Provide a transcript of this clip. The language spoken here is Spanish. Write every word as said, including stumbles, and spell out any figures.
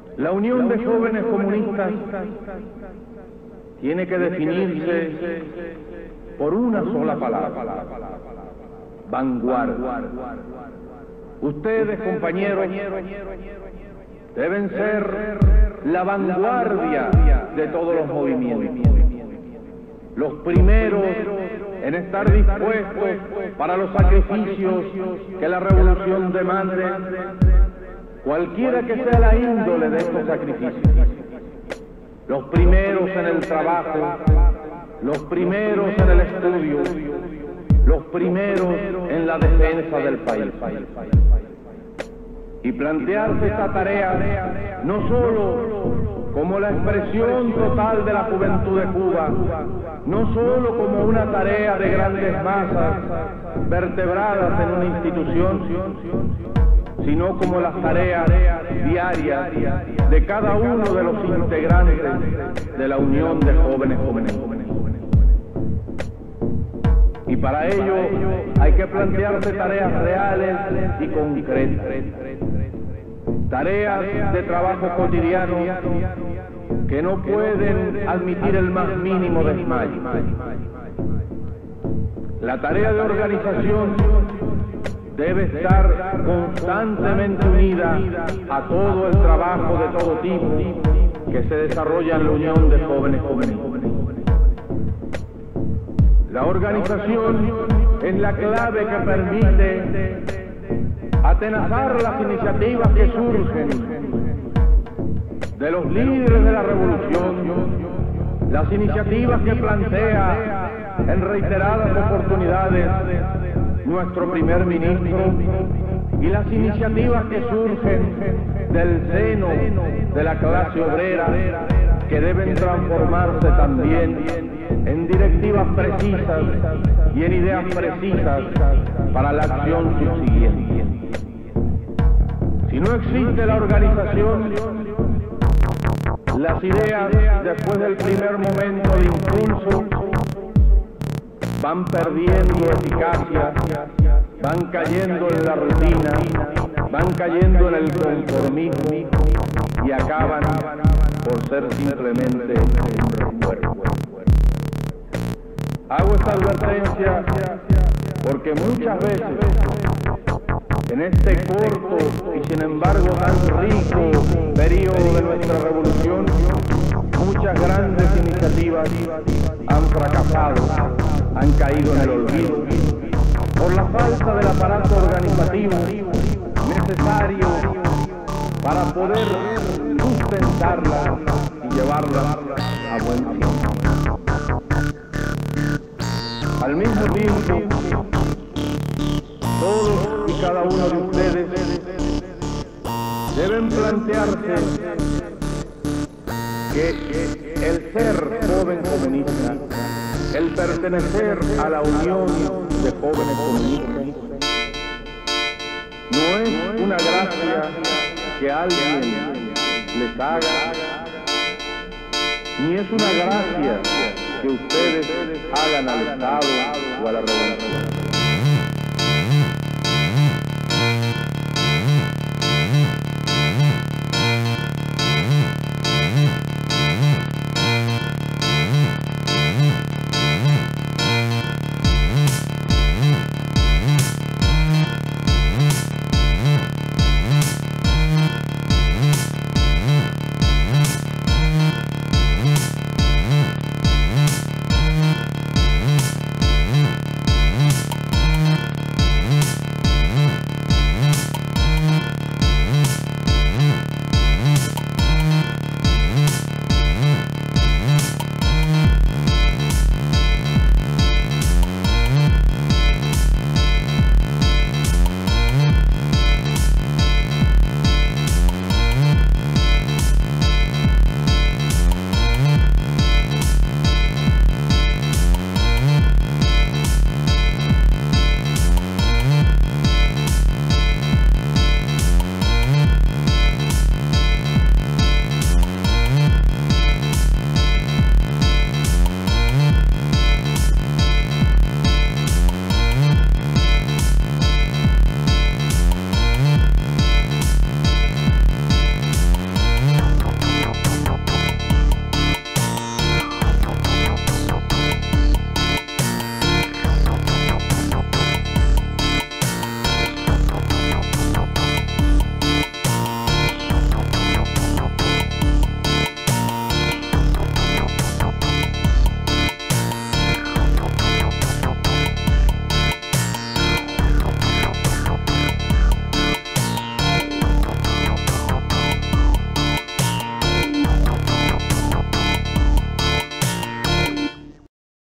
La Unión de Jóvenes Comunistas tiene que definirse por una sola palabra: vanguardia. Ustedes, compañeros, deben ser la vanguardia de todos los movimientos, los primeros en estar dispuestos para los sacrificios que la revolución demande, cualquiera que sea la índole de estos sacrificios. Los primeros en el trabajo, los primeros en el estudio, los primeros en la defensa del país. Y plantearse esta tarea no solo como la expresión total de la juventud de Cuba, no solo como una tarea de grandes masas vertebradas en una institución, sino como las tareas diarias de cada uno de los integrantes de la Unión de Jóvenes Comunistas. Y para ello hay que plantearse tareas reales y concretas, tareas de trabajo cotidiano que no pueden admitir el más mínimo desmayo. La tarea de organización debe estar constantemente unida a todo el trabajo de todo tipo que se desarrolla en la Unión de Jóvenes Comunistas. La organización es la clave que permite atenazar las iniciativas que surgen de los líderes de la revolución, las iniciativas que plantea en reiteradas oportunidades nuestro primer ministro y las iniciativas que surgen del seno de la clase obrera, que deben transformarse también en directivas precisas y en ideas precisas para la acción subsiguiente. Si no existe la organización, las ideas, después del primer momento de impulso, van perdiendo eficacia, van cayendo en la rutina, van cayendo en el conformismo y acaban por ser simplemente un recuerdo. Hago esta advertencia porque muchas veces en este corto y sin embargo tan rico periodo de nuestra revolución, muchas grandes iniciativas han fracasado, han caído en el olvido por la falta del aparato organizativo necesario para poder sustentarla y llevarla a buen fin. Al mismo tiempo, todos y cada uno de ustedes deben plantearse que el ser joven comunista, el pertenecer a la Unión de Jóvenes Comunistas, no es una gracia que alguien les haga, ni es una gracia que ustedes hagan al Estado o a la revolución.